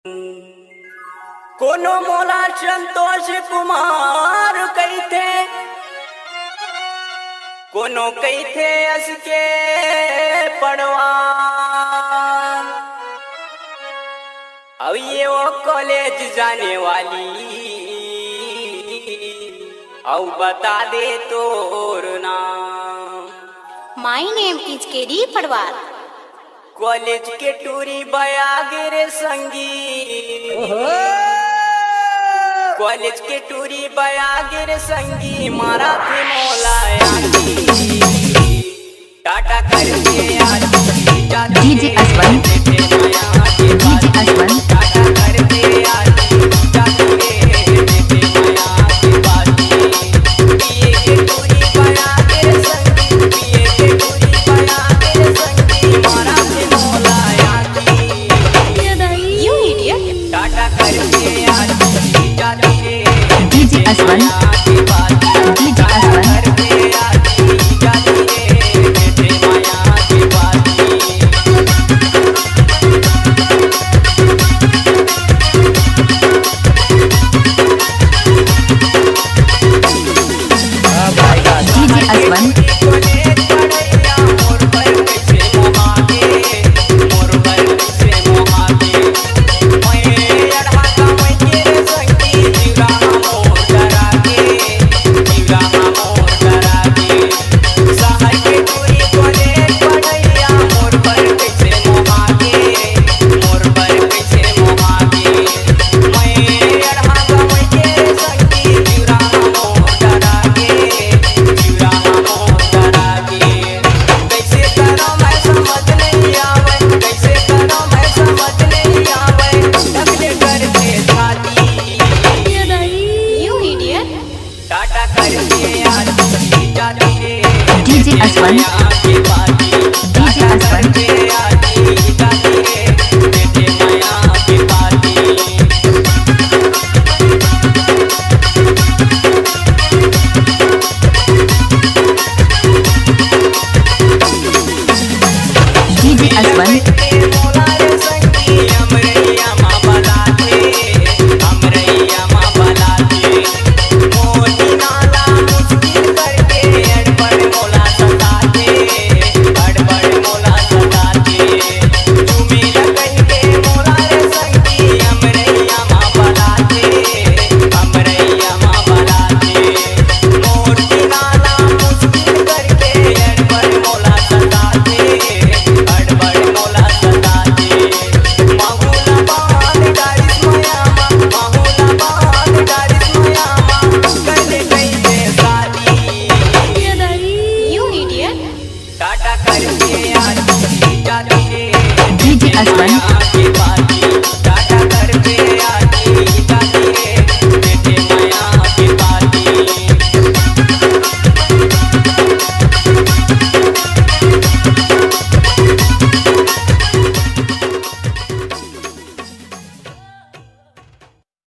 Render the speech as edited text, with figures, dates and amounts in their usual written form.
कोनो मोला संतोष कुमार कहते, कोनो कहते असके पड़वान। अब ये वो कॉलेज जाने वाली अब बता दे तोर नाम। My name is KD Padwar. College के टूरी बयागिर संगी, कॉलेज के टूरी बयागिर संगी मारा थे मौलायागी। टाटा करके डीजे असवन, डीजे असवन, टाटा करके डीजे असवन, डीजे असवन, डीजे असवन, डीजे असवन, डीजे असवन, डीजे असवन, डीजे असवन,